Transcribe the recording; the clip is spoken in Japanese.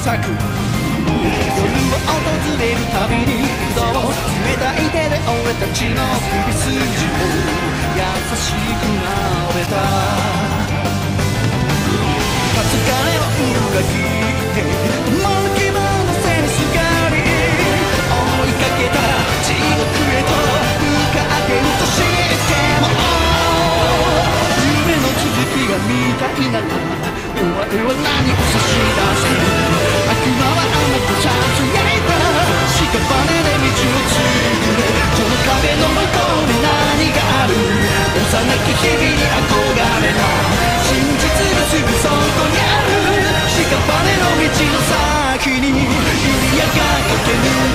咲く夜を訪れるたびにそう冷たい手で俺たちの首筋を優しく撫でた初金を裏切ってもう気分のせにすがり追いかけた地獄へと向かってるとしても夢の続きが見たいならお前は何を差し出す悪魔は甘くさつ焼いた屍で道を作れこの壁の向こうに何がある幼き日々に憧れた真実がすぐそこにある屍の道の先にユリアが駆け抜け